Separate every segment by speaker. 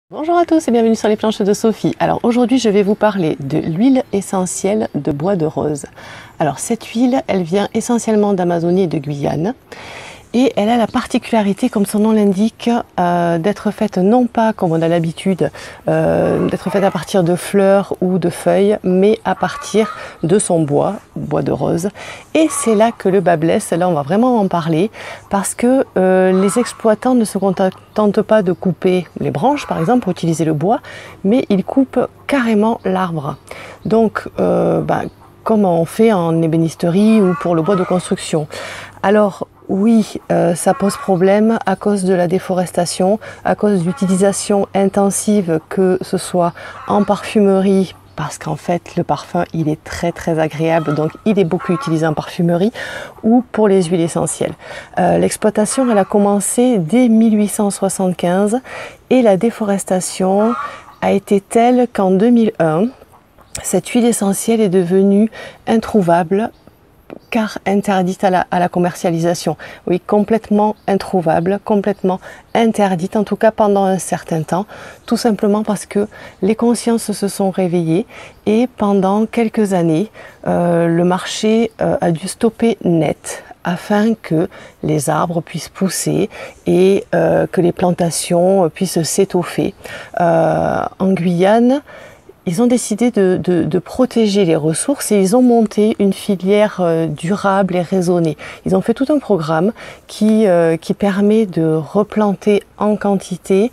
Speaker 1: Bonjour à tous et bienvenue sur les planches de Sophie. Alors aujourd'hui je vais vous parler de l'huile essentielle de bois de rose. Alors cette huile elle vient essentiellement d'Amazonie et de Guyane et elle a la particularité, comme son nom l'indique, d'être faite non pas comme on a l'habitude, d'être faite à partir de fleurs ou de feuilles, mais à partir de son bois, bois de rose. Et c'est là que le bas blesse, là on va vraiment en parler, parce que les exploitants ne se contentent pas de couper les branches par exemple pour utiliser le bois, mais ils coupent carrément l'arbre. Donc comme on fait en ébénisterie ou pour le bois de construction. Alors oui, ça pose problème à cause de la déforestation, à cause d'utilisation intensive, que ce soit en parfumerie, parce qu'en fait le parfum il est très agréable, donc il est beaucoup utilisé en parfumerie, ou pour les huiles essentielles. L'exploitation elle a commencé dès 1875 et la déforestation a été telle qu'en 2001, cette huile essentielle est devenue introuvable car interdite à la commercialisation. Oui, complètement introuvable, complètement interdite, en tout cas pendant un certain temps, tout simplement parce que les consciences se sont réveillées et pendant quelques années, le marché a dû stopper net afin que les arbres puissent pousser et que les plantations puissent s'étoffer. En Guyane, ils ont décidé de protéger les ressources et ils ont monté une filière durable et raisonnée. Ils ont fait tout un programme qui permet de replanter en quantité,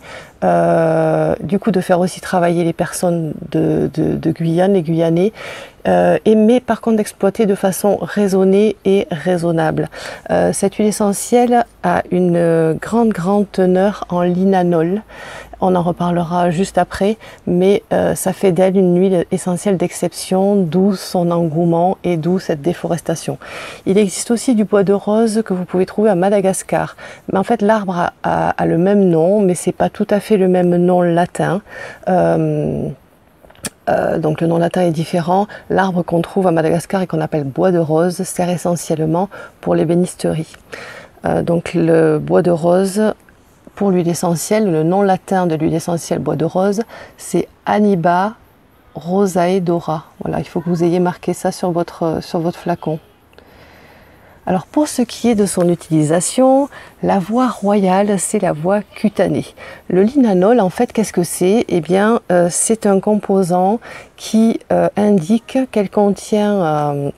Speaker 1: du coup de faire aussi travailler les personnes de Guyane, les Guyanais, mais par contre d'exploiter de façon raisonnée et raisonnable. Cette huile essentielle a une grande teneur en linanol. On en reparlera juste après, mais ça fait d'elle une huile essentielle d'exception, d'où son engouement et d'où cette déforestation. Il existe aussi du bois de rose que vous pouvez trouver à Madagascar. Mais en fait, l'arbre a le même nom, mais c'est pas tout à fait le même nom latin. Donc le nom latin est différent. L'arbre qu'on trouve à Madagascar et qu'on appelle bois de rose sert essentiellement pour l'ébénisterie. Donc le bois de rose, pour l'huile essentielle, le nom latin de l'huile essentielle bois de rose, c'est Aniba rosaedora. Voilà, il faut que vous ayez marqué ça sur votre flacon. Alors pour ce qui est de son utilisation, la voie royale, c'est la voie cutanée. Le linanol, en fait, qu'est-ce que c'est? Eh bien, c'est un composant qui indique qu'elle contient...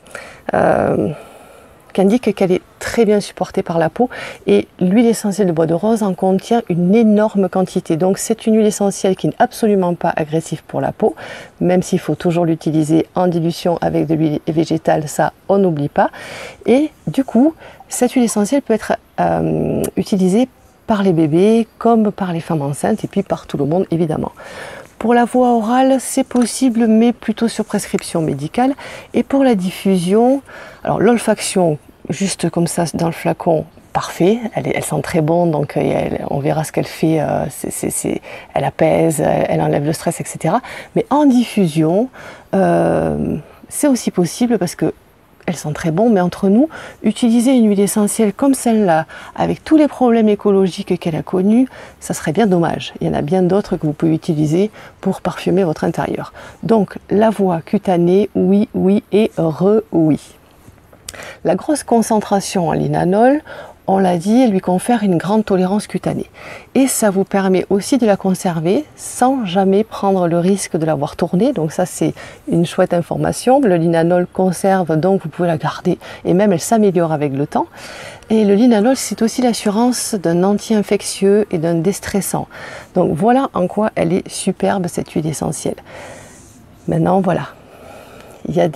Speaker 1: qu'indique qu'elle est très bien supportée par la peau, et l'huile essentielle de bois de rose en contient une énorme quantité. Donc c'est une huile essentielle qui n'est absolument pas agressive pour la peau, même s'il faut toujours l'utiliser en dilution avec de l'huile végétale, ça on n'oublie pas. Et du coup, cette huile essentielle peut être utilisée par les bébés comme par les femmes enceintes et puis par tout le monde évidemment. Pour la voie orale, c'est possible, mais plutôt sur prescription médicale. Et pour la diffusion, alors l'olfaction, juste comme ça dans le flacon, parfait, elle sent très bon, donc on verra ce qu'elle fait, elle apaise, elle enlève le stress, etc. Mais en diffusion, c'est aussi possible parce que elle sent très bon, mais entre nous, utiliser une huile essentielle comme celle-là, avec tous les problèmes écologiques qu'elle a connus, ça serait bien dommage. Il y en a bien d'autres que vous pouvez utiliser pour parfumer votre intérieur. Donc, la voie cutanée, oui et oui. La grosse concentration en linanol, on l'a dit, elle lui confère une grande tolérance cutanée. Et ça vous permet aussi de la conserver sans jamais prendre le risque de l'avoir tournée. Donc ça, c'est une chouette information. Le linanol conserve, donc vous pouvez la garder. Et même, elle s'améliore avec le temps. Et le linanol, c'est aussi l'assurance d'un anti-infectieux et d'un déstressant. Donc voilà en quoi elle est superbe, cette huile essentielle. Maintenant, voilà. Il y a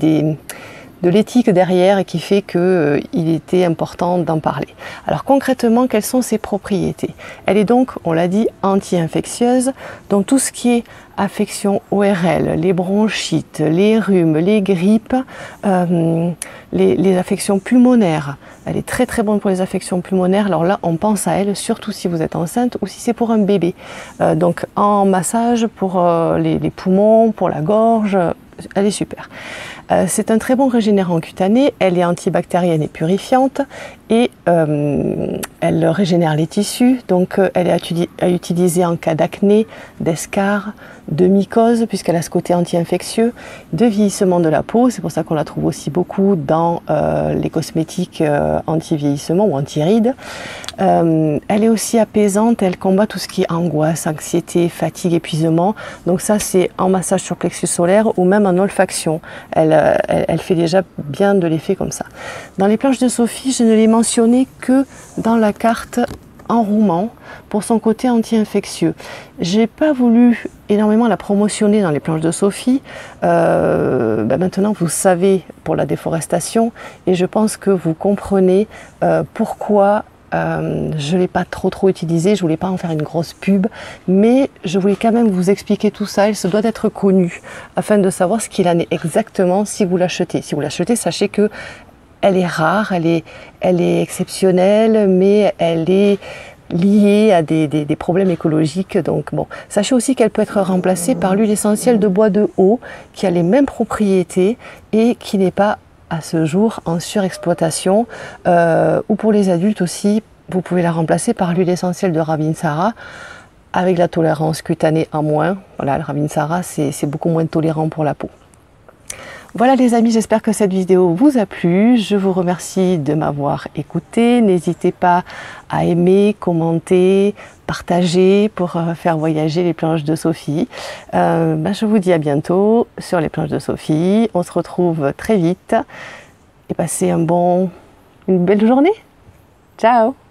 Speaker 1: de l'éthique derrière qui fait qu'il était important d'en parler. Alors concrètement, quelles sont ses propriétés? Elle est donc, on l'a dit, anti-infectieuse, donc tout ce qui est affection ORL, les bronchites, les rhumes, les grippes, les affections pulmonaires. Elle est très bonne pour les affections pulmonaires. Alors là, on pense à elle, surtout si vous êtes enceinte ou si c'est pour un bébé. Donc en massage pour les poumons, pour la gorge, elle est super. C'est un très bon régénérant cutané, elle est antibactérienne et purifiante et elle régénère les tissus, donc elle est à utiliser en cas d'acné, d'escarres, de mycose, puisqu'elle a ce côté anti-infectieux, de vieillissement de la peau, c'est pour ça qu'on la trouve aussi beaucoup dans les cosmétiques anti-vieillissement ou anti-rides. Elle est aussi apaisante, elle combat tout ce qui est angoisse, anxiété, fatigue, épuisement, donc ça c'est en massage sur plexus solaire ou même en olfaction, elle fait déjà bien de l'effet comme ça. Dans les planches de Sophie, je ne l'ai mentionné que dans la carte enrouement pour son côté anti-infectieux. J'ai pas voulu énormément la promotionner dans les planches de Sophie. Maintenant vous savez pour la déforestation et je pense que vous comprenez pourquoi je ne l'ai pas trop utilisé, je voulais pas en faire une grosse pub, mais je voulais quand même vous expliquer tout ça, il se doit d'être connu afin de savoir ce qu'il en est exactement si vous l'achetez. Si vous l'achetez, sachez que elle est rare, elle est exceptionnelle, mais elle est liée à des problèmes écologiques. Donc bon, sachez aussi qu'elle peut être remplacée par l'huile essentielle de bois de haut, qui a les mêmes propriétés et qui n'est pas à ce jour en surexploitation. Ou pour les adultes aussi, vous pouvez la remplacer par l'huile essentielle de Ravinsara, avec la tolérance cutanée en moins. Voilà, le Ravinsara, c'est beaucoup moins tolérant pour la peau. Voilà les amis, j'espère que cette vidéo vous a plu. Je vous remercie de m'avoir écouté. N'hésitez pas à aimer, commenter, partager pour faire voyager les planches de Sophie. Je vous dis à bientôt sur les planches de Sophie. On se retrouve très vite et passez une belle journée. Ciao!